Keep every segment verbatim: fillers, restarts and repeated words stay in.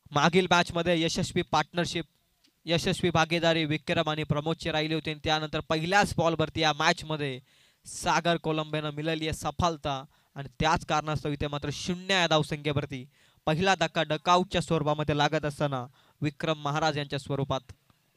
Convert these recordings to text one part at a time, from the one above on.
मागील मॅच मध्ये यशस्वी पार्टनरशिप, यशस्वी भागीदारी विक्रम आणि प्रमोदची राहिली होती. त्यानंतर पहिल्याच बॉलवरती या मॅच मध्ये सागर कोलंबेनं मिळाली आहे सफलता आणि त्याच कारणास्तव इथे मात्र शून्य या धावसंख्येवरती पहिला धक्का डकआउटच्या स्वरूपामध्ये लागत असताना विक्रम महाराज यांच्या स्वरूपात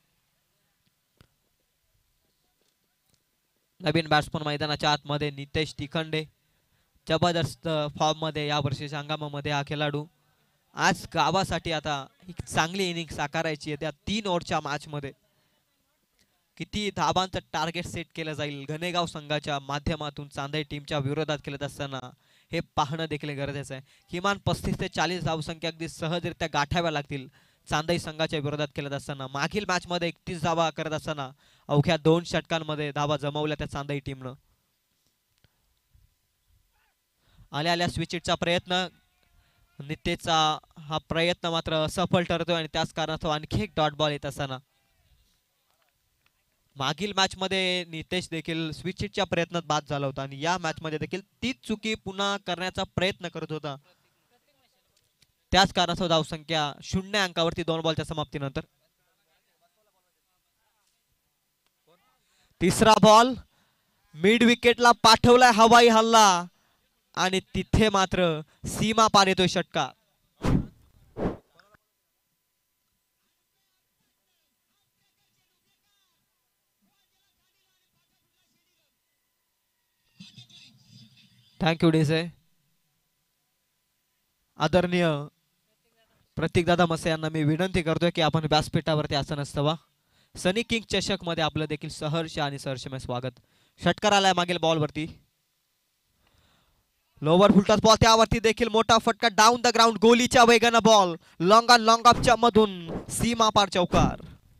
नवीन बॅट्समन मैदानाच्या आतमध्ये नितेश तिखंडे जबरदस्त फॉर्म मध्ये या वर्षीच्या हंगामामध्ये हा खेळाडू आज गावासाठी आता एक चांगली इनिंग साकारायची आहे. त्या तीन ओव्हरच्या मॅच मध्ये किती धाबांचं टार्गेट सेट केलं जाईल गणेगाव संघाच्या माध्यमातून चांदई टीमच्या विरोधात खेळत असताना हे पाहणं देखील गरजेचं आहे. किमान पस्तीस ते चाळीस धावसंख्या अगदी सहजरित्या गाठाव्या लागतील चांदई संघाच्या विरोधात खेळत असताना. मागील मॅच मध्ये एकतीस धावा करत असताना अवघ्या दोन षटकांमध्ये धावा जमवल्या त्या चांदई टीमनं. आल्या आल्या स्विचिटचा प्रयत्न, नितेशचा हा प्रयत्न मात्र असफल ठरतोय आणि त्याच कारणास्तव आणखी एक डॉट बॉल येत असताना मागील मॅच मध्ये नितेश देखील स्विचिटच्या प्रयत्नात बाद झाला होता आणि या मॅच मध्ये देखील तीच चुकी पुन्हा करण्याचा प्रयत्न करत होता. त्याच कारणास्तव धावसंख्या शून्य अंकावरती दोन बॉलच्या समाप्तीनंतर. तिसरा बॉल मिड विकेटला पाठवलाय हवाई हल्ला आणि तिथे मात्र सीमा पार येतोय षटकार. Thank you DJ. आदरणीय प्रतीक दादा मसे यांना मी विनंती करतोय की आपण व्यासपीठावरती आसन असावा. सनी किंग चषक मध्ये आपलं देखील सहर्ष आणि सहर्षमय स्वागत. षटकार आलाय मागील बॉलवरती, लोवर फुलटॉस बॉल, त्यावरती देखील मोठा फटका डाऊन द ग्राउंड गोलीच्या वेगानं बॉल लॉंग ऑन लॉंग ऑफच्या मधून सीमा पार चौकार.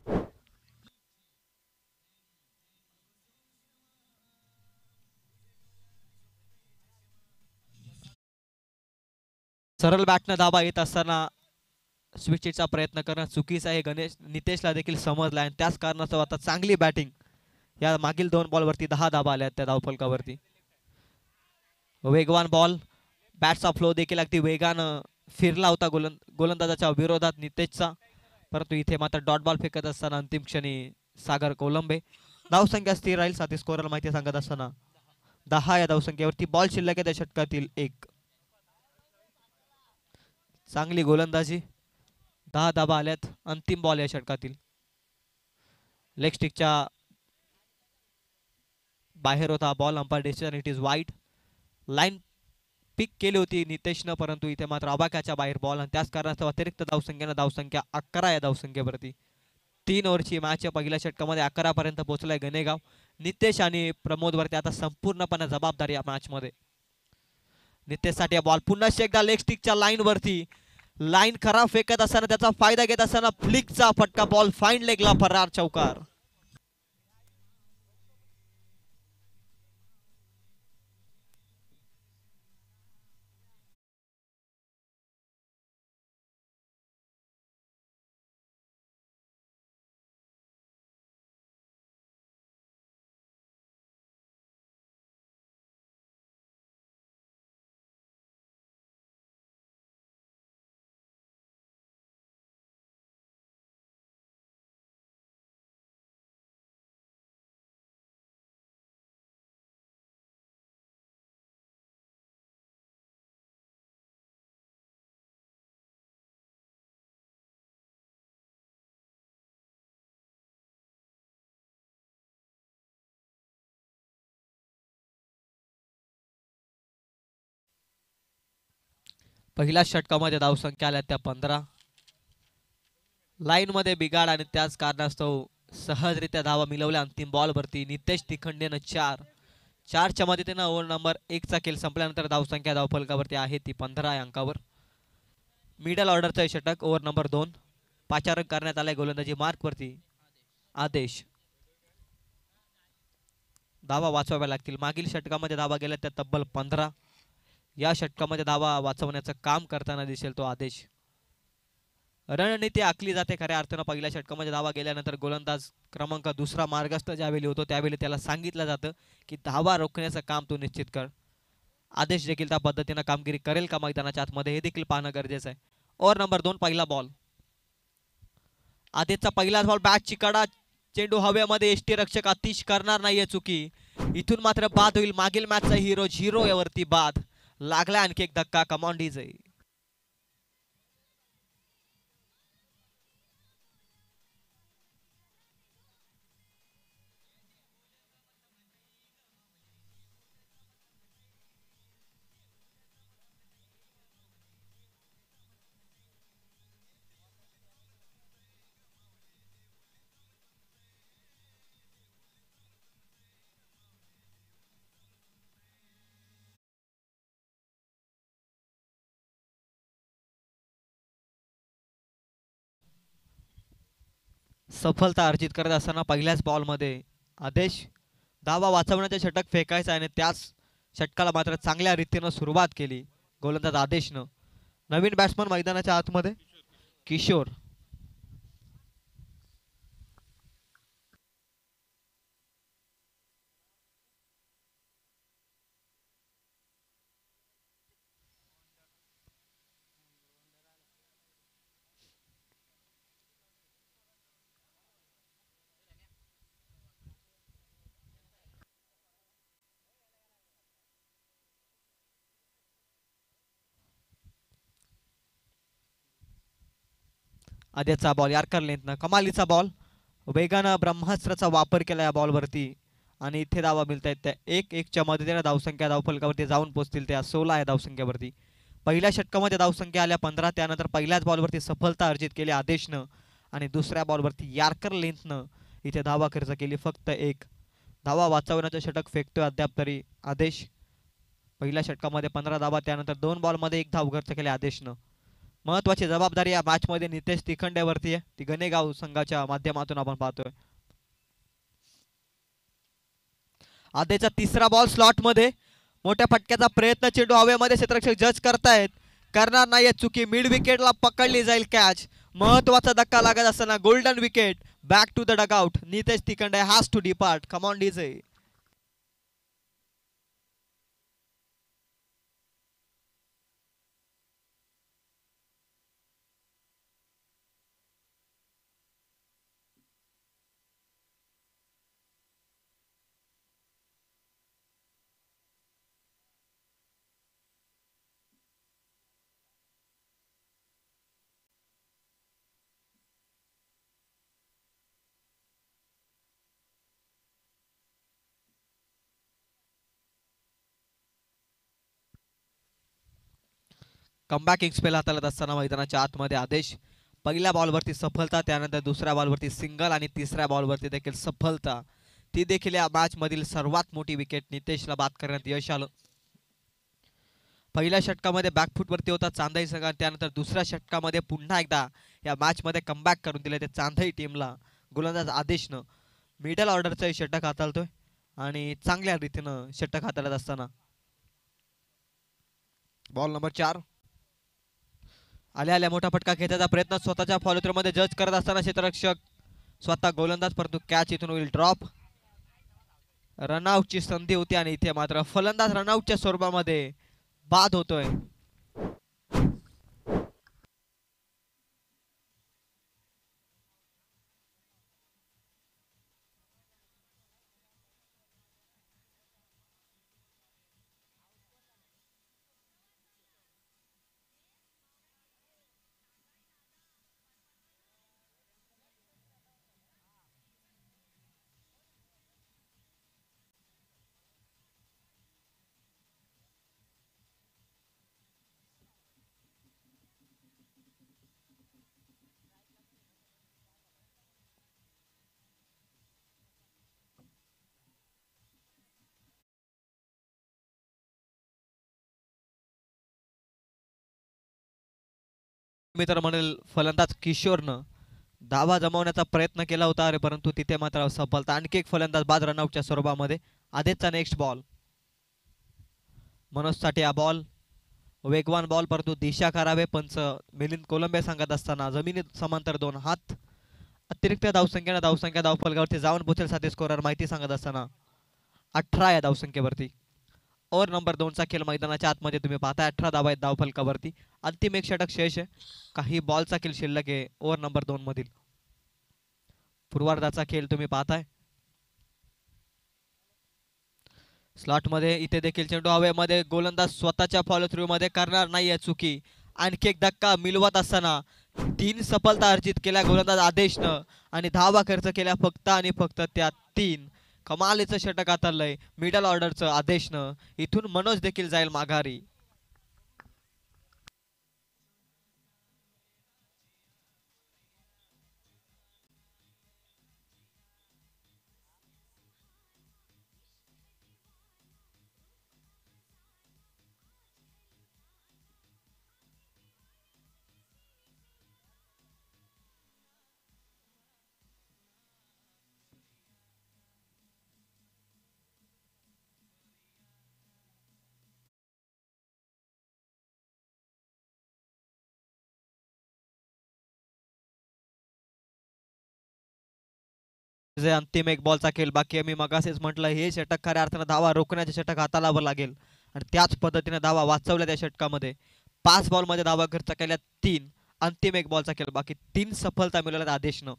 सरळ बॅटनं धाबा येत असताना स्विचिटचा प्रयत्न करणं चुकीचं आहे. गणेश नितेशला देखील समजला आणि त्याच कारणास्तव आता चांगली बॅटिंग या मागील दोन बॉलवरती दहा धाबा आल्या त्या धावफलकावरती. वेगवान बॉल, बॅटचा फ्लो देखील अगदी वेगानं फिरला होता गोलंद गोलंदाजाच्या विरोधात नितेशचा, परंतु इथे मात्र डॉट बॉल फेकत असताना अंतिम क्षणी सागर कोलंबे. धावसंख्या स्थिर राहील साथी स्कोरर माहिती सांगत असताना दहा या धावसंख्येवरती बॉल शिल्लक आहे त्या षटकातील एक. चांगली गोलंदाजी, दहा धाबा आल्यात. अंतिम बॉल या षटकातील लेग स्टिकच्या बाहेर होता ball. Umpire decision it is wide. Line pick केली होती नितेशनं, परंतु इथे मात्र अबाक्याच्या बाहेर बॉल आणि त्याच कारणास्तव अतिरिक्त धावसंख्येनं धावसंख्या अकरा या धावसंख्येवरती. तीन ओव्हरची मॅच पहिल्या षटकामध्ये अकरा पर्यंत पोहोचलाय गणेगाव. नितेश आणि प्रमोद वरती आता संपूर्णपणे जबाबदारी या मॅच मध्ये. नितेशसाठी बॉल पुन्हा एकदा लेग स्टिकच्या लाईन वरती, लाईन खराब फेकत असताना त्याचा फायदा घेत असताना फ्लिकचा फटका, बॉल फाईन लेगला फरार चौकार. पहिल्या षटकामध्ये धावसंख्या आल्या त्या पंधरा. लाईन मध्ये बिघाड आणि त्याच कारणास्तव सहजरित्या धावा मिळवल्या अंतिम बॉलवरती. नितेश तिखंडेनं चार चारच्या मदतीनं ओव्हर नंबर एकचा खेळ संपल्यानंतर धावसंख्या धावफलकावरती आहे ती पंधरा या अंकावर. मिडल ऑर्डरचं षटक ओव्हर नंबर दोन. पाचारण करण्यात आलाय गोलंदाजी मार्कवरती. आदेश, धावा वाचवाव्या लागतील. मागील षटकामध्ये धावा गेल्या त्या तब्बल पंधरा. या षटकामध्ये धावा वाचवण्याचं काम करताना दिसेल तो आदेश. रणनीती आखली जाते खऱ्या अर्थानं. पहिल्या षटकामध्ये धावा गेल्यानंतर गोलंदाज क्रमांक दुसरा मार्गस्थ ज्यावेळी होतो त्यावेळी त्याला सांगितलं जातं की धावा रोखण्याचं काम तू निश्चित कर. आदेश देखील त्या पद्धतीनं कामगिरी करेल का मैदानाच्या आतमध्ये हे देखील पाहणं गरजेचं आहे. ओव्हर नंबर दोन पहिला बॉल. आधीचा पहिलाच बॉल बॅटची कडा, चेंडू हवेमध्ये एष्टी रक्षक अतिश करणार नाहीये चुकी. इथून मात्र बाद होईल. मागील मॅचचा हिरो झिरो यावरती बाद लागला. आणखी एक धक्का. Come on DJ. सफलता अर्जित करत असताना पहिल्याच बॉलमध्ये आदेश धावा वाचवण्याचे षटक फेकायचं आणि त्याच षटकाला मात्र चांगल्या रीतीनं सुरुवात केली गोलंदाज आदेशनं. नवीन बॅट्समन मैदानाच्या आतमध्ये किशोर. आद्याचा बॉल यार्कर लेंथनं कमालीचा बॉल. वेगानं ब्रह्मास्त्राचा वापर केला या बॉलवरती आणि इथे धावा मिळत आहेत त्या एक एकच्या मदतीने धावसंख्या धावफलकावरती जाऊन पोहोचतील त्या सोळा या धावसंख्येवरती. पहिल्या षटकामध्ये धावसंख्या आल्या पंधरा. त्यानंतर पहिल्याच बॉलवरती सफलता अर्जित केली आदेशनं आणि दुसऱ्या बॉलवरती यार्कर लेंथनं इथे धावा खर्च केली फक्त एक. धावा वाचवण्याचं षटक फेकतोय अद्याप तरी आदेश. पहिल्या षटकामध्ये पंधरा धावा. त्यानंतर दोन बॉलमध्ये एक धाव खर्च केले आदेशनं. महत्वाची जबाबदारी या मॅचमध्ये नितेश तिखंडेवरती आहे. ती गणेगाव संघाच्या माध्यमातून आपण पाहतोय. आधीचा तिसरा बॉल स्लॉट मध्ये मोठ्या फटक्याचा प्रयत्न. चेंडू हवेमध्ये क्षेत्ररक्षक जज करतायत. करणार नाहीये चुकी. मिड विकेटला पकडली जाईल कॅच. महत्वाचा धक्का लागत असताना golden wicket. Back to the dugout. Nitesh Tikhande has to depart. Come on DJ. Comeback spell हाताळत असताना मैदानाच्या आतमध्ये आदेश. पहिल्या बॉलवरती सफलता. त्यानंतर दुसऱ्या बॉलवरती सिंगल आणि तिसऱ्या बॉलवरती देखील सफलता. ती देखील या मॅच मधील सर्वात मोठी विकेट नितेशला बाद करण्यात यश आलं. पहिल्या षटकामध्ये बॅकफूट वरती होता चांदई संघ. त्यानंतर दुसऱ्या षटकामध्ये पुन्हा एकदा या मॅच मध्ये कमबॅक करून दिले ते चांदई टीमला गोलंदाज आदेशनं. मिडल ऑर्डरचं षटक हाताळतोय आणि चांगल्या रीतीनं षटक हाताळत असताना बॉल नंबर चार. आल्या आल्या मोठा फटका खेचायचा प्रयत्न स्वतःच्या फॉलो मध्ये जज करत असताना क्षेत्ररक्षक स्वतः गोलंदाज परंतु कॅच इथून होईल ड्रॉप. रनआउटची संधी होती आणि इथे मात्र फलंदाज रनआउटच्या स्वरूपामध्ये बाद होतोय. मित्र म्हणेल फलंदाज किशोरनं धावा जमवण्याचा प्रयत्न केला होता अरे परंतु तिथे मात्र सफलता. आणखी एक फलंदाज बाद रनआउटच्या स्वरूपामध्ये. आधीचा नेक्स्ट बॉल मनोजसाठी हा बॉल वेगवान बॉल परंतु दिशा करावे. पंच मिलिंद कोलंबे सांगत असताना जमिनीत समांतर दोन हात. अतिरिक्त धावसंख्येने धावसंख्या धावफलकावरती जाऊन पोहोचेल साथी स्कोरर माहिती सांगत असताना अठरा या धावसंख्येवरती. ओव्हर नंबर दोनचा खेळ मैदानाच्या आतमध्ये तुम्ही पाहताय. अठरा धावा आहेत धावफलकावरती. अंतिम एक षटक शेष आहे. काही बॉलचा खेळ शिल्लक आहे ओव्हर नंबर दोन मधील. पूर्वार्धाचा खेळ तुम्ही पाहताय. स्लॉट मध्ये इथे देखील चेंडू हवेमध्ये, गोलंदाज स्वतःच्या फॉलो थ्रू मध्ये करणार नाहीये चुकी. आणखी एक धक्का मिळवत असताना तीन सफलता अर्जित केल्या गोलंदाज आदेशनं आणि धावा खर्च केल्या फक्त आणि फक्त त्या तीन. कमालीचं षटक हाताळलंय मिडल ऑर्डरचं आदेशनं. इथून मनोज देखील जाईल माघारी. जे अंतिम एक बॉलचा खेळ बाकी आहे. मी मगाशीच म्हटलं हे षटक खऱ्या अर्थानं धावा रोखण्याचे षटक हाताळावं लागेल आणि त्याच पद्धतीने धावा वाचवल्या त्या षटकामध्ये. पाच बॉल मध्ये धावा खर्च केल्या तीन. अंतिम एक बॉलचा खेळ बाकी, तीन सफलता मिळवल्या आदेशनं.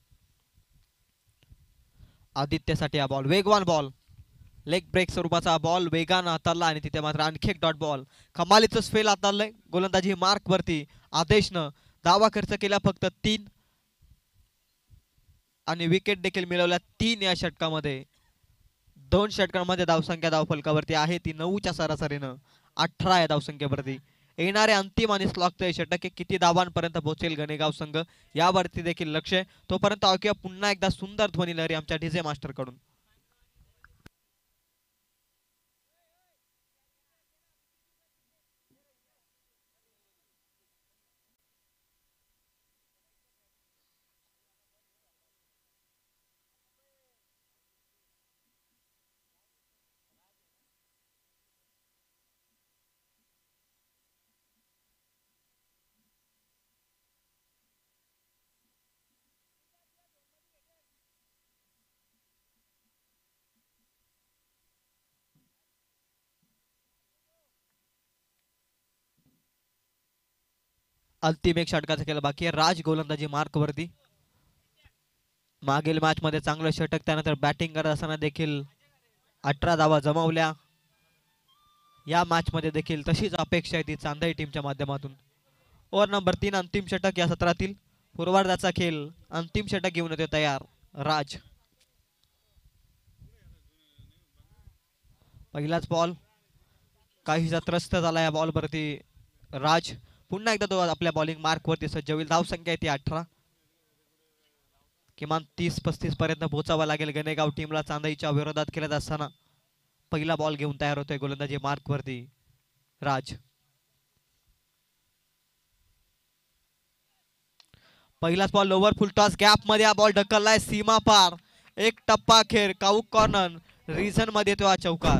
आदित्यसाठी हा बॉल वेगवान बॉल, लेग ब्रेक स्वरूपाचा बॉल वेगानं हाताळला आणि तिथे मात्र आणखी एक डॉट बॉल. कमालीचं स्पेल हाताळलंय गोलंदाजी मार्क वरती आदेशनं. धावा खर्च केल्या फक्त तीन आणि विकेट देखील मिळवल्या तीन या षटकामध्ये. दोन षटकांमध्ये धावसंख्या धावफलकावरती आहे ती नऊच्या सरासरीनं अठरा या धावसंख्येवरती. येणारे अंतिम आणि स्लॉगचे षटक किती धावांपर्यंत पोहोचेल गणेगाव संघ यावरती देखील लक्ष आहे. तोपर्यंत ऐकूया पुन्हा एकदा सुंदर ध्वनी लहरी आमच्या डीजे मास्टर कडून. अंतिम एक षटकाचा खेळ बाकी आहे. राज गोलंदाजी मार्क वरती. मागील मॅच मध्ये चांगलं षटक, त्यानंतर बॅटिंग करत असताना देखील अठरा धावा जमवल्या. या मॅच मध्ये देखील तशीच अपेक्षा आहे ती चांदई टीमच्या माध्यमातून. ओव्हर नंबर तीन अंतिम षटक या सत्रातील. पूर्वार्धाचा खेळ अंतिम षटक घेऊन येते तयार राज. पहिलाच बॉल काहीसा त्रस्त झाला या बॉल वरती राज. पुन्हा एकदा तो आपल्या बॉलिंग मार्क वरती सज्ज होईल. धावसंख्या आहे ती अठरा. किमान तीस पस्तीस पर्यंत पोहोचावा लागेल गणेगाव टीमला चांदईच्या विरोधात खेळत असताना. पहिला बॉल घेऊन तयार होतोय गोलंदाजी मार्क वरती राज. पहिलाच ball lower full toss gap मध्ये हा बॉल ढकललाय सीमा पार. एक टप्पा खेळ काऊक कॉर्नर रिझन मध्ये तो हा चौकार.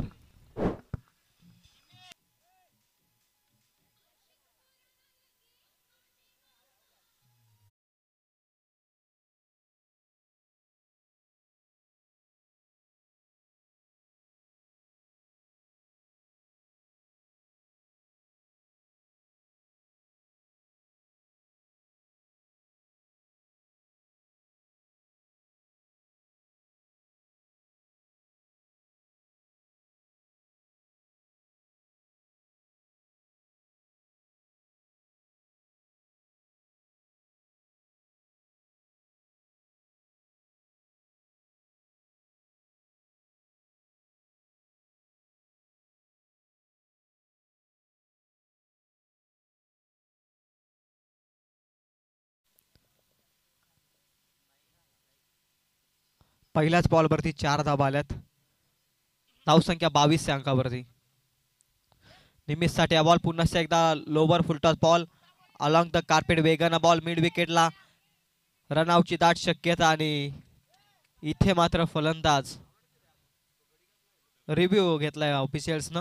पहिल्याच बॉल वरती चार धावा आल्यात. धावसंख्या बावीस या अंकावरती. निमिषसाठी हा बॉल पुन्हा एकदा lower full toss ball along the carpet वेगानं बॉल मिड विकेटला. रनआउटची दाट शक्यता आणि इथे मात्र फलंदाज रिव्ह्यू घेतलाय ऑफिशियल्सनं.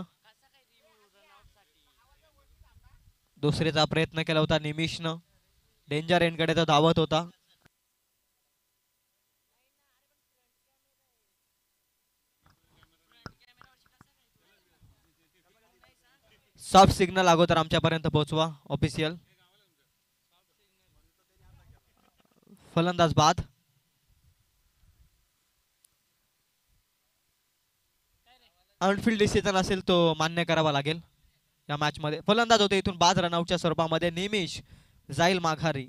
दुसरीचा प्रयत्न केला होता निमिषनं. डेंजर एंडकडे तो धावत होता. सॉफ्ट सिग्नल अगोदर आमच्यापर्यंत पोहोचवा ऑफिशियल. फलंदाज बाद. अनफिल्ड डिसिजन असेल तो मान्य करावा लागेल या मॅच मध्ये. फलंदाज होते इथून बाद रनआउटच्या स्वरूपामध्ये निमिष जाईल माघारी.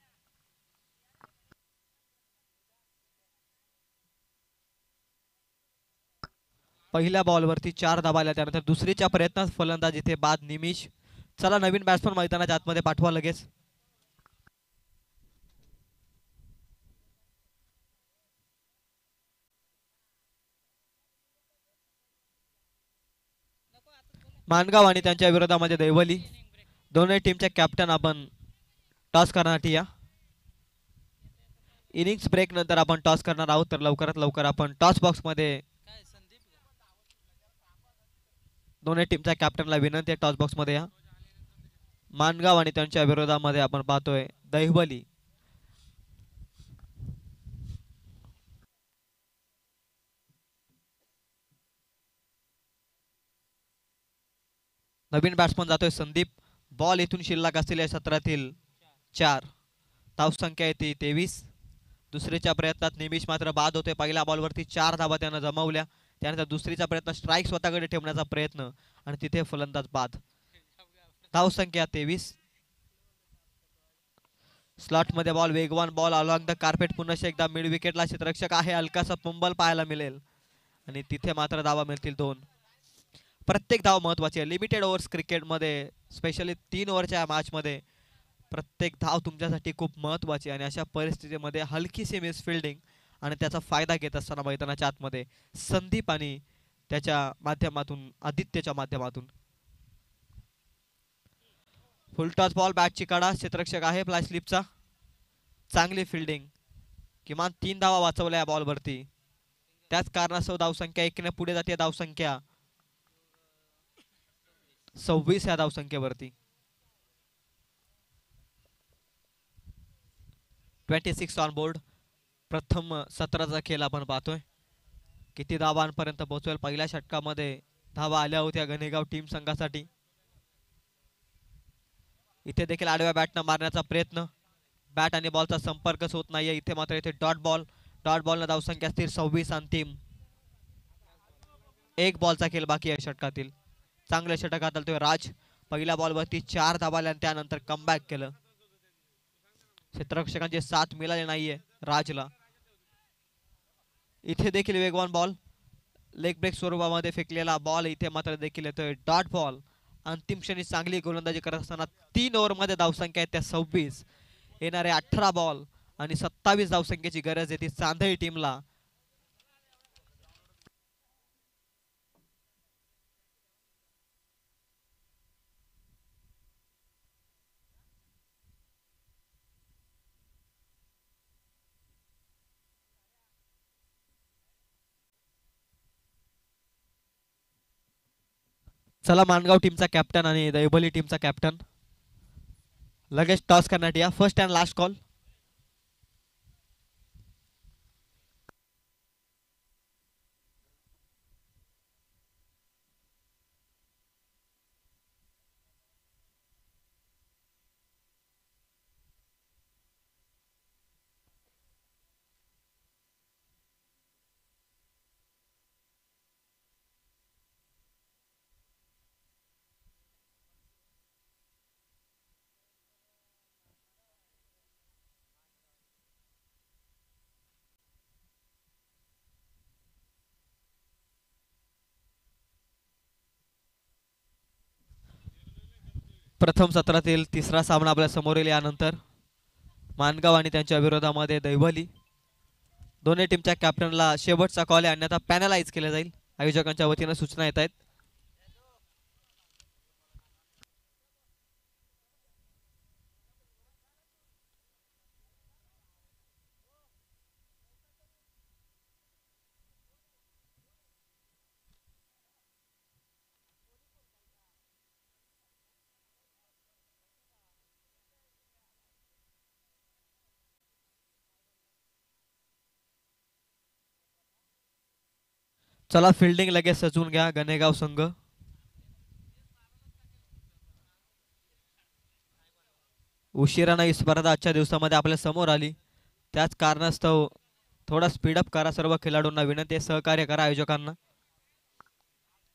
पहिल्या बॉलवरती चार धावा आल्या, त्यानंतर दुसरीच्या प्रयत्नात फलंदाज इथे बाद निमिष. चला नवीन बॅट्समन मैदानाच्या आतमध्ये पाठवा लगेच. मानगाव आणि त्यांच्या विरोधामध्ये दैवली. दोन्ही टीमच्या कॅप्टन आपण टॉस करण्यासाठी या. इनिंग्स ब्रेक नंतर आपण टॉस करणार आहोत, तर लवकरात लवकर आपण टॉस बॉक्स मध्ये दोन्ही टीमच्या कॅप्टनला विनंती आहे टॉस बॉक्स मध्ये या. मानगाव आणि त्यांच्या विरोधामध्ये आपण पाहतोय दैवली. नवीन बॅट्समन जातोय संदीप. बॉल इथून शिल्लक असलेल्या सत्रातील चार. धावसंख्या येते तेवीस. दुसरीच्या प्रयत्नात निमिष मात्र बाद होते. पहिल्या बॉलवरती चार धावा त्यानं जमवल्या, त्यानंतर दुसरीचा प्रयत्न स्ट्राईक स्वतःकडे ठेवण्याचा प्रयत्न आणि तिथे फलंदाज बाद. धावसंख्या तेवीस. स्लॉट मध्ये बॉल, वेगवान बॉल अलॉंग द कार्पेट. पुन्हा एकदा मिड विकेटला क्षेत्ररक्षक आहे, हलकासा पंबल पाहायला मिळेल आणि तिथे मात्र धावा मिळतील दोन. प्रत्येक धाव महत्वाची आहे लिमिटेड ओव्हर्स क्रिकेटमध्ये, स्पेशली तीन ओव्हरच्या मॅचमध्ये प्रत्येक धाव तुमच्यासाठी खूप महत्वाची. आणि अशा परिस्थितीमध्ये हलकीशी मिस फिल्डिंग आणि त्याचा फायदा घेत असताना मैदानाच्या आतमध्ये संदीप आणि त्याच्या माध्यमातून आदित्यच्या माध्यमातून फुलटॉस बॉल, बॅटची कडा, क्षेत्ररक्षक आहे फ्लाय स्लिपचा. चांगली फिल्डिंग, किमान तीन धावा वाचवल्या या बॉलवरती. त्याच कारणास्तव धावसंख्या एकने पुढे जाते. धावसंख्या सव्वीस या धावसंख्येवरती. Twenty six on board. प्रथम सत्राचा खेळ आपण पाहतोय. किती धावांपर्यंत पोहोचवेल. पहिल्या षटकामध्ये धावा आल्या होत्या गणेगाव टीम संघासाठी. इथे देखील आडव्या बॅटनं मारण्याचा प्रयत्न, बॅट आणि बॉलचा संपर्कच होत नाहीये. इथे मात्र इथे डॉट बॉल. डॉट बॉलनं धावसंख्या स्थिर सव्वीस. अंतिम एक बॉलचा खेळ बाकी आहे षटकातील. चांगले षटक हाताळतोय राज. पहिल्या बॉलवरती चार धावा आल्या आणि त्यानंतर कमबॅक केलं. क्षेत्ररक्षकांचे साथ मिळाले नाहीये राजला. इथे देखील वेगवान बॉल, लेग ब्रेक स्वरूपामध्ये फेकलेला बॉल. इथे मात्र देखील येतोय डॉट बॉल. अंतिम क्षणी चांगली गोलंदाजी करत असताना तीन ओव्हर मध्ये धावसंख्या आहे त्या सव्वीस. येणारे अठरा बॉल आणि सत्तावीस धावसंख्येची गरज आहे ती चांदई टीमला. चला मानगाव टीमचा कॅप्टन आणि दैवली टीमचा कॅप्टन लगेच टॉस करण्यात या. First and last call. प्रथम सत्रातील तिसरा सामना आपल्या समोर येईल. यानंतर मानगाव आणि त्यांच्या विरोधामध्ये दैवली. दोन्ही टीमच्या कॅप्टनला शेवटचा कॉल आहे, अन्यथा पॅनलाइज केले जाईल. आयोजकांच्या वतीने सूचना येत आहेत. चला फिल्डिंग लगेच सजवून घ्या गणेगाव संघ. उशिराने ही स्पर्धा आजच्या दिवसामध्ये आपल्या समोर आली, त्याच कारणास्तव थोडा स्पीडअप करा. सर्व खेळाडूंना विनंती आहे, सहकार्य करा आयोजकांना.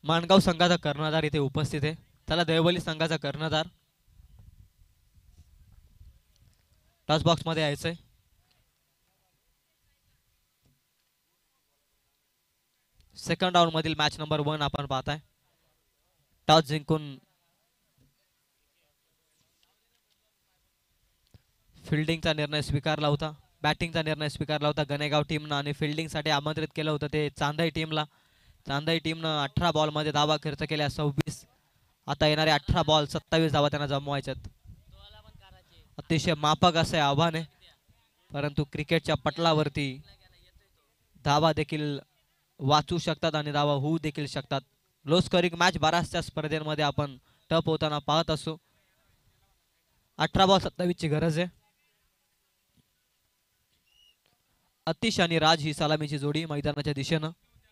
माणगाव संघाचा कर्णधार इथे उपस्थित आहे. त्याला देवबली संघाचा कर्णधार टॉस बॉक्स मध्ये यायचंय. सेकंड राऊंड मधील मॅच नंबर वन आपण पाहताय. टॉस जिंकून फिल्डिंगचा निर्णय स्वीकारला होता, बॅटिंगचा निर्णय स्वीकारला होता गणेगाव टीमनं आणि फिल्डिंगसाठी आमंत्रित केलं होतं ते चांदई टीमला. चांदई टीमनं अठरा बॉलमध्ये धावा खर्च केल्या सव्वीस. आता येणारे अठरा बॉल सत्तावीस धावा त्यांना जमवायच्यात. अतिशय माफक असे आव्हान आहे, परंतु क्रिकेटच्या पटलावरती धावा देखील वाचू शकतात आणि धावा होऊ देखील शकतात. लो स्कोरिंग मॅच बऱ्याचशा स्पर्धेमध्ये आपण टप होताना पाहत असतो. अठरा बॉल सत्तावीस ची गरज आहे. अतिश आणि राज ही सलामीची जोडी मैदानाच्या दिशेनं.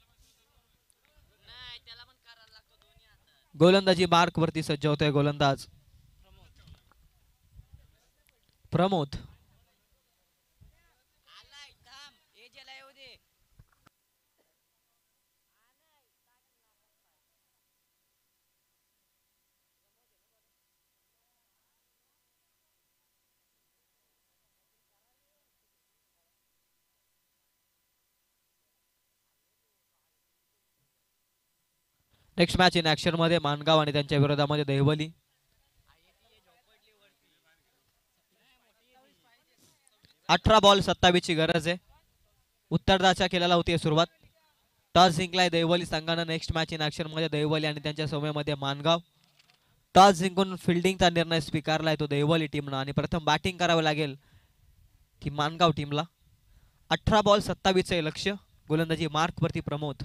गोलंदाजी मार्क वरती सज्ज होतोय गोलंदाज Pramod. Next match in action मध्ये माणगाव आणि त्यांच्या विरोधामध्ये देवबली. अठरा बॉल सत्तावीस ची गरज आहे. उत्तरदाच्या केलेला होती सुरुवात. टॉस जिंकलाय देवबली संघानं. नेक्स्ट मॅच इन ऍक्शन मध्ये देवबली आणि त्यांच्या समूहामध्ये माणगाव. टॉस जिंकून फिल्डिंगचा निर्णय स्वीकारलाय तो देवबली टीमनं आणि प्रथम बॅटिंग करावं लागेल ती माणगाव टीमला. अठरा बॉल सत्तावीस चे लक्ष्य. गोलंदाजी मार्क वरती प्रमोद.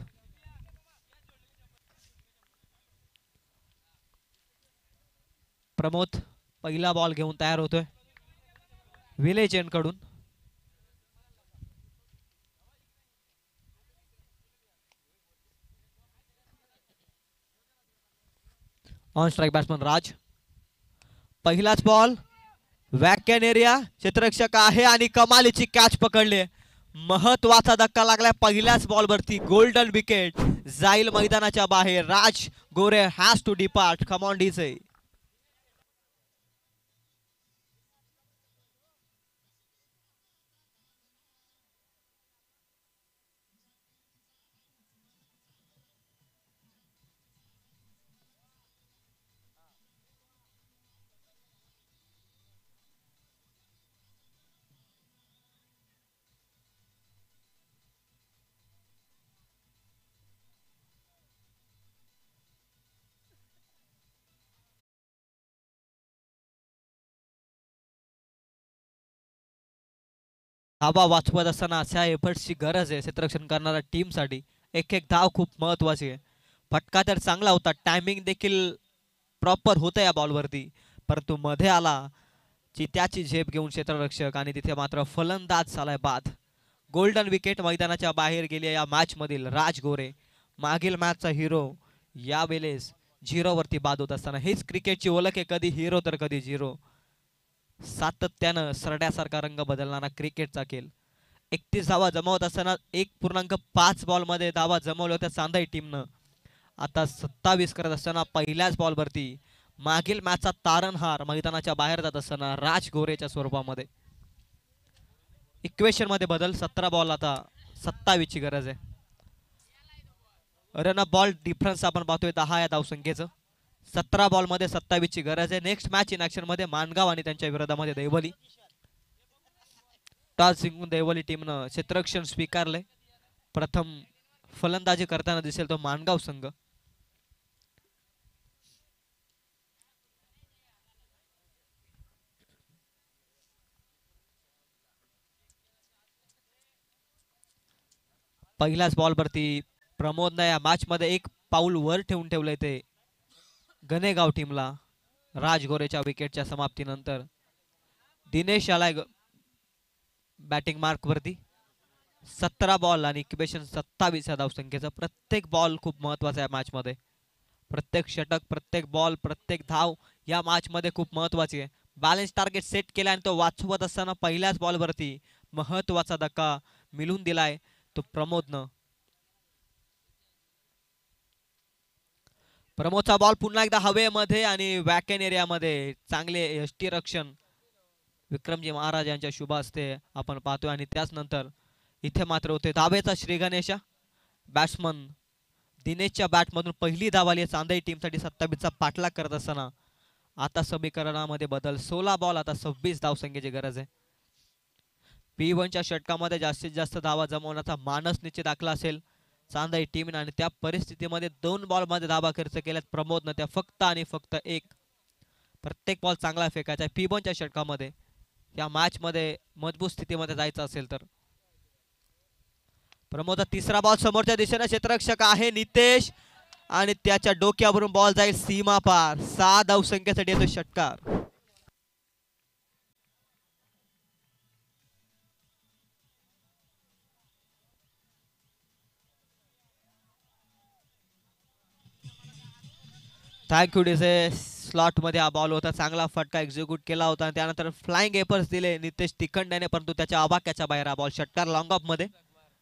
प्रमोद पहिला बॉल घेऊन तयार होतोय विलेज एंड कडून. On strike batsman Raj. पहिलाच बॉल वॅकॅन एरिया. क्षेत्ररक्षक आहे आणि कमालीची कॅच पकडली. महत्वाचा धक्का लागलाय पहिल्याच बॉल वरती. गोल्डन विकेट जाईल मैदानाच्या बाहेर. Raj Gore has to depart. Come on DJ. धावा वाचवत असताना अशा एफर्ट्सची गरज आहे क्षेत्ररक्षण करणाऱ्या टीमसाठी. एक एक धाव खूप महत्वाची आहे. फटका तर चांगला होता, टायमिंग देखील प्रॉपर होतं या बॉलवरती, परंतु मध्ये आला चित्याची झेप घेऊन क्षेत्ररक्षक आणि तिथे मात्र फलंदाज झालाय बाद. गोल्डन विकेट मैदानाच्या बाहेर गेली या मॅच मधील. राज गोरे मागील मॅचचा हिरो यावेळेस झिरो वरती बाद होत असताना. हेच क्रिकेटची ओळख आहे, कधी हिरो तर कधी झिरो. सातत्यानं सरड्यासारखा रंग बदलणारा क्रिकेटचा खेळ. एकतीस धावा जमवत असताना एक पूर्णांक पाच बॉल मध्ये धावा जमवल्या होत्या चांदई टीमनं. आता सत्तावीस करत असताना पहिल्याच बॉलवरती मागील मॅचचा तारणहार मैदानाच्या बाहेर जात असताना राज गोरेच्या स्वरूपामध्ये. इक्वेशन मध्ये बदल. सतरा बॉल आता सत्तावीस ची गरज आहे. रन बॉल डिफरन्स आपण पाहतोय दहा या धावसंख्येचं. सतरा बॉल मध्ये सत्तावीस ची गरज आहे. नेक्स्ट मॅच इन ऍक्शन मध्ये माणगाव आणि त्यांच्या विरोधामध्ये देवबली. टॉस जिंकून देवबली टीमनं क्षेत्ररक्षण स्वीकारले. प्रथम फलंदाजी करताना दिसेल तो माणगाव संघ. पहिल्याच बॉलवरती प्रमोदनं या मॅच मध्ये एक पाऊल वर ठेवून ठेवलंय ते गणेगाव टीमला. राजगोरेच्या विकेटच्या समाप्तीनंतर दिनेश आलाय बॅटिंग मार्क वरती. सतरा बॉल आणि इक्वेशन सत्तावीस या धावसंख्येचा. प्रत्येक बॉल खूप महत्वाचा आहे मॅच मध्ये. प्रत्येक षटक, प्रत्येक बॉल, प्रत्येक धाव या मॅच मध्ये खूप महत्वाची आहे. बॅलन्स टार्गेट सेट केला आणि तो वाचवत असताना पहिल्याच बॉलवरती महत्वाचा धक्का मिळून दिलाय तो प्रमोदनं. प्रमोदचा बॉल पुन्हा एकदा हवेमध्ये आणि वॅकेन एरियामध्ये चांगले यष्टीरक्षण विक्रमजी महाराज यांच्या शुभ हस्ते आपण पाहतोय आणि त्याच नंतर इथे मात्र होते धावेचा श्री गणेशा बॅट्समन दिनेशच्या बॅटमधून पहिली धाव आली चांदई टीमसाठी सत्तावीसचा पाठलाग करत असताना आता समीकरणामध्ये बदल सोळा बॉल आता सव्वीस धावसंख्येची गरज आहे. पी वनच्या षटकामध्ये जास्तीत जास्त धावा जमवण्याचा मानस निश्चित दाखला असेल चांदई टीमने आणि त्या परिस्थितीमध्ये दोन बॉलमध्ये धावा खर्च केल्यात प्रमोदनं त्या फक्त आणि फक्त एक. प्रत्येक बॉल चांगला फेकायचा आहे पी वनच्या षटकामध्ये या मॅचमध्ये मजबूत स्थितीमध्ये जायचं असेल तर. प्रमोद तिसरा बॉल समोरच्या दिशेने क्षेत्ररक्षक आहे नितेश आणि त्याच्या डोक्यावरून बॉल जाईल सीमा पार सहा धावसंख्येसाठी येतो षटकार. थँक्यू डिसे स्लॉट मध्ये हा बॉल होता चांगला फटका एक्झिक्यूट केला होता आणि त्यानंतर फ्लाइंग एपर्स दिले नितेश तिखंड्याने परंतु त्याच्या आवाक्याच्या बाहेर हा बॉल षटकार लॉंग ऑफ मध्ये.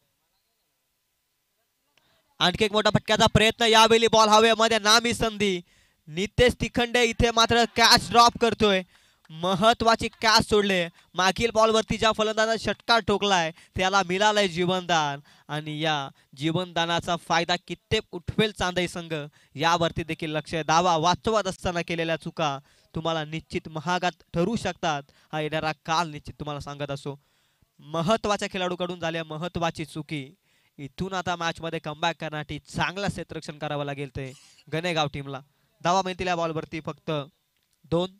आणखी एक मोठा फटक्याचा प्रयत्न यावेळी बॉल हवेमध्ये नामी संधी नितेश तिखंडे इथे मात्र कॅच ड्रॉप करतोय महत्वाची कॅच सोडले मागील बॉलवरती ज्या फलंदाजाने षटकार ठोकलाय त्याला मिळालंय जीवनदान आणि या जीवनदानाचा फायदा कित्येक उठवेल चांदई संघ यावरती देखील लक्ष आहे. धावा वाचवत असताना केलेल्या चुका तुम्हाला निश्चित महागात ठरू शकतात हा येणारा काल निश्चित तुम्हाला सांगत असो. महत्वाच्या खेळाडूकडून झाल्या महत्वाची चुकी इथून आता मॅच मध्ये कमबॅक करण्यासाठी चांगलं क्षेत्ररक्षण करावं लागेल ते गणेगाव टीमला. धावा मिळतील या बॉलवरती फक्त दोन.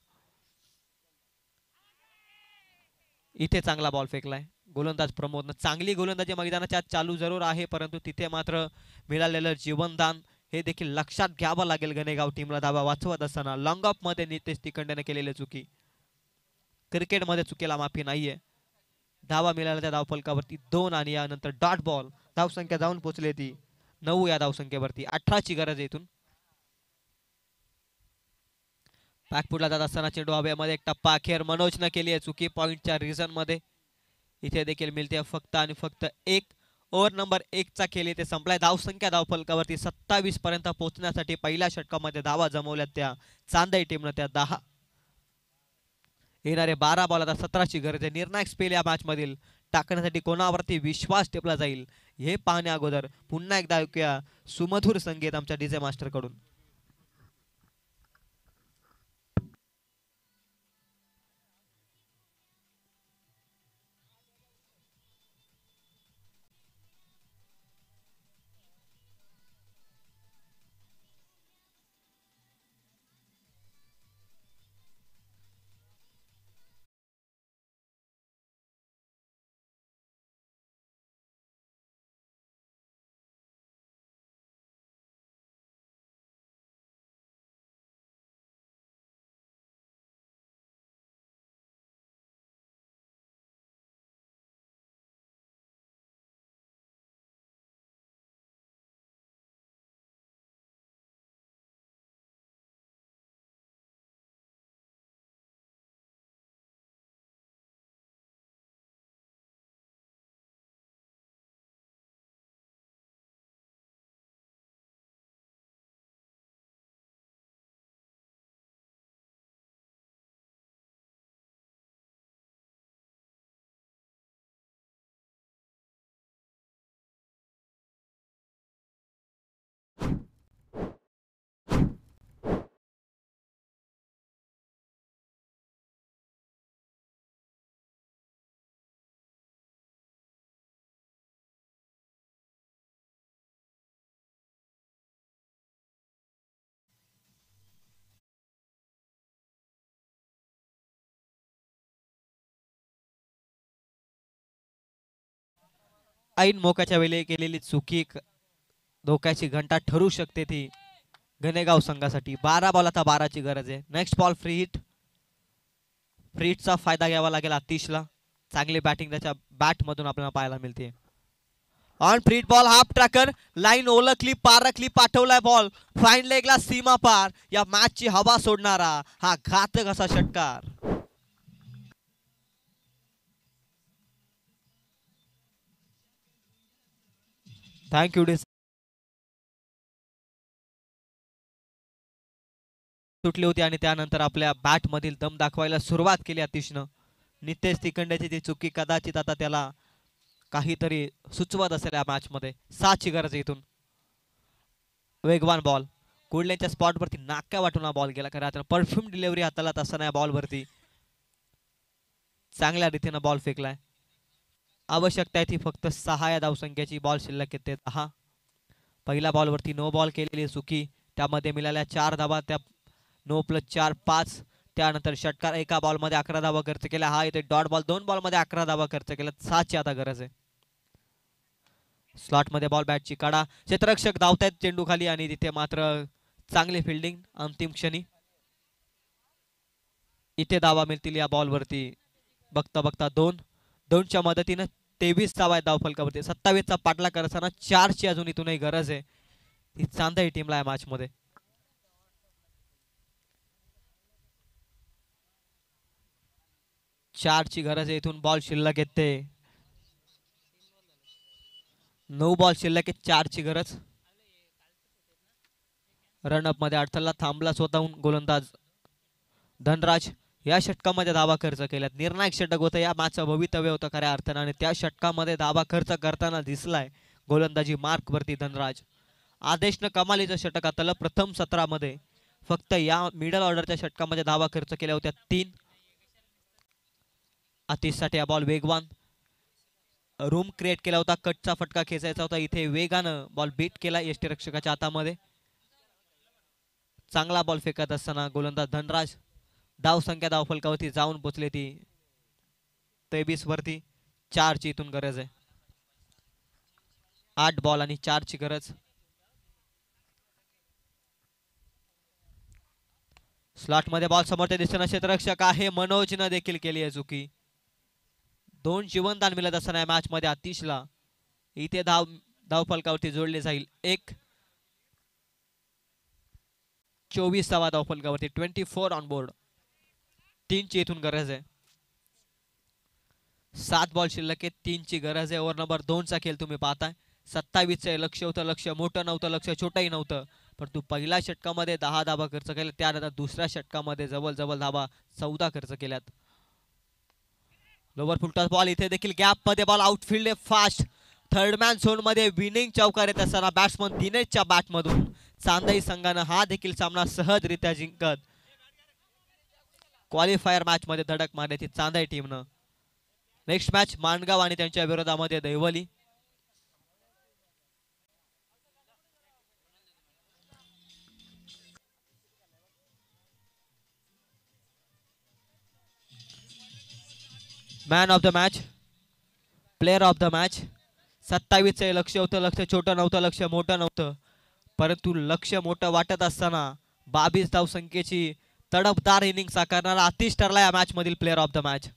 इथे चांगला बॉल फेकलाय गोलंदाज प्रमोदनं चांगली गोलंदाजी मैदानाच्या आत चालू जरूर आहे परंतु तिथे मात्र मिळालेलं जीवनदान हे देखील लक्षात घ्यावं लागेल गणेगाव टीमला. धावा वाचवत असताना लॉंग ऑफ मध्ये नितेश तिखंडेने केलेली चुकी क्रिकेटमध्ये चुकीला माफी नाहीये. धावा मिळाल्या त्या धावफलकावरती दोन आणि यानंतर डॉट बॉल धावसंख्या जाऊन पोहोचली ती नऊ या धावसंख्येवरती अठराची गरज आहे इथून. बॅकफुटला जात असताना चेंडू हवेमध्ये एक टप्पा अखेर मनोजनं केली आहे चुकी पॉईंटच्या रिझन मध्ये इथे देखील मिळते फक्त आणि फक्त एक. ओव्हर नंबर एक चा खेळ इथे संपलाय. धावसंख्या धावफलकावरती सत्तावीस पर्यंत पोहोचण्यासाठी पहिल्या षटकामध्ये धावा जमवल्या त्या चांदई टीमनं त्या दहा येणारे बारा बॉल आता सतराची गरज आहे. निर्णायक स्पेल या मॅच मधील टाकण्यासाठी कोणावरती विश्वास ठेवला जाईल हे पाहण्या अगोदर पुन्हा एकदा ऐकूया सुमधुर संगीत आमच्या डीजे मास्टर कडून. ऐन मोकाच्या वेळी केलेली चुकी धोक्याची घंटा ठरू शकते ती गणेगाव संघासाठी. बारा बॉल आता बाराची गरज आहे. Next ball free hit. Free हिटचा फायदा घ्यावा लागेल आतिशला. चांगली बॅटिंग त्याच्या बॅट मधून आपल्याला पाहायला मिळते. On free ball half tracker line ओळखली पारखली पाठवलाय बॉल फाईन लेगला सीमा पार या मॅचची हवा सोडणारा हा घातक असा षटकार. थँक्यू. सुटली होती आणि त्यानंतर आपल्या बॅट मधील दम दाखवायला सुरुवात केली अतिशनं. नितेश तिखंडेची ती चुकी कदाचित आता त्याला काहीतरी सुचवत असेल या मॅच मध्ये. सातची गरज आहे इथून. वेगवान बॉल कुडलेच्या स्पॉट वरती नाक्या वाटून हा बॉल गेला. खरं परफ्यूम डिलिव्हरी हाताला तसं नाही बॉल वरती. चांगल्या रीतीनं बॉल फेकलाय. आवश्यकता आहे ती फक्त सहा या धावसंख्येची. बॉल शिल्लक येते दहा. पहिल्या बॉलवरती नो बॉल केलेली चुकी, त्यामध्ये मिळाल्या चार धावा. त्या नो प्लस चार पाच. त्यानंतर षटकार एका बॉलमध्ये अकरा धावा खर्च केल्या. हा इथे डॉट बॉल दोन बॉलमध्ये अकरा धावा खर्च केल्या. सातची आता गरज आहे. स्लॉट मध्ये बॉल बॅटची काढा. क्षेत्ररक्षक धावतायत चेंडू खाली आणि तिथे मात्र चांगली फिल्डिंग अंतिम क्षणी. इथे धावा मिळतील या बॉलवरती. बघता बघता दोन दोनच्या मदतीनं तेवीस धावा आहेत धावफलकावरती. सत्तावीसचा पाठला करताना चारची अजून इथूनही गरज आहे. ही चांदई टीमला या मॅच मध्ये. चारची गरज आहे इथून. बॉल शिल्लक येते. नऊ बॉल शिल्लक आहे. चारची गरज. रनअप मध्ये अडथळा थांबला स्वतःहून गोलंदाज धनराज. या षटकामध्ये धावा खर्च केल्यात. निर्णायक षटक होतं. या मॅचचं भवितव्य होतं खऱ्या अर्थानं आणि त्या षटकामध्ये धावा खर्च करताना दिसलाय गोलंदाजी मार्क वरती धनराज. आदेशनं कमालीचं षटक हाताळलं. प्रथम सत्रामध्ये फक्त या मिडल ऑर्डरच्या षटकामध्ये धावा खर्च केल्या होत्या तीन. आतिशसाठी हा बॉल वेगवान. रूम क्रिएट केला होता. कटचा फटका खेचायचा होता. इथे वेगानं बॉल बीट केला यष्टीरक्षकाच्या हातामध्ये. चांगला बॉल फेकत असताना गोलंदाज धनराज. धाव संख्या धाव फलकावरती जाऊन पोचले ती तेवीस वरती. चारची इथून गरज आहे. आठ बॉल आणि चारची गरज. स्लॉट मध्ये बॉल समोर दिसताना क्षेत्ररक्षक आहे मनोजनं देखील केली आहे चुकी. दोन जीवनदान मिळत असताना मॅच मध्ये आतिशला इथे धाव धाव फलकावरती जोडले जाईल एक. चोवीस धावा धाव फलकावरती. Twenty four on board. तीनची इथून गरज आहे. सात बॉल शिल्लक आहे. तीनची गरज आहे. ओव्हर नंबर दोनचा खेळ तुम्ही पाहताय. सत्तावीसचं लक्ष होतं. लक्ष मोठं नव्हतं. लक्ष छोटंही नव्हतं. परंतु पहिल्या षटकामध्ये दहा धावा खर्च केल्या. त्यानंतर दुसऱ्या षटकामध्ये जवळ जवळ धावा चौदा खर्च केल्यात. Lower full toss ball. इथे देखील गॅप मध्ये बॉल आउटफील्ड आहे फास्ट. थर्ड मॅन झोन मध्ये विनिंग चौकार येत असताना बॅट्समन दिनेशच्या बॅट मधून चांदई संघानं हा देखील सामना सहजरित्या जिंकत क्वालिफायर मॅच मध्ये धडक मारण्याची चांदई टीमनं. नेक्स्ट मॅच माणगाव आणि त्यांच्या विरोधामध्ये दैवली. Man of the match, player of the match. सत्तावीसचं लक्ष होतं. लक्ष छोटं नव्हतं. लक्ष मोठं नव्हतं. परंतु लक्ष मोठं वाटत असताना बावीस धाव संख्येची तडफदार इनिंग साकारणारा आतिश ठरला या मॅच मधील player of the match.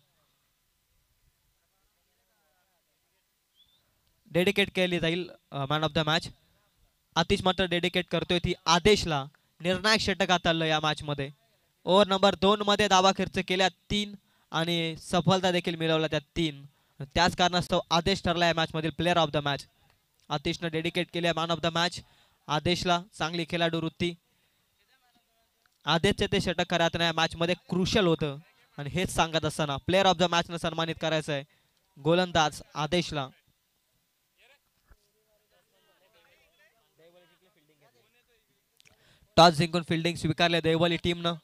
Dedicate केली जाईल man of the match. Atish मात्र डेडिकेट करतोय ती आदेशला. निर्णायक षटक हाताळलं या मॅच मध्ये. ओव्हर नंबर दोन मध्ये धावा खर्च केल्या तीन आणि सफलता देखील मिळवल्या त्या तीन. त्याच कारणास्तव आदेश ठरला या मॅच मधील प्लेअर ऑफ द मॅच. आतिशनं डेडिकेट केली मॅन ऑफ द मॅच आदेशला. चांगली खेळाडू वृत्ती. आदेशचे ते षटक खऱ्या या मॅच मध्ये क्रुशल होतं आणि हेच सांगत असताना प्लेअर ऑफ द मॅच न सन्मानित करायचं आहे गोलंदाज आदेशला. टॉस जिंकून फिल्डिंग स्वीकारले दैवली टीमनं.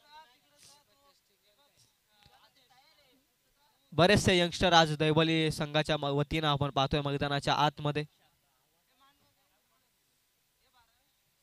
बरेचसे यंगस्टर आज दैवली संघाच्या वतीनं आपण पाहतोय मैदानाच्या आतमध्ये.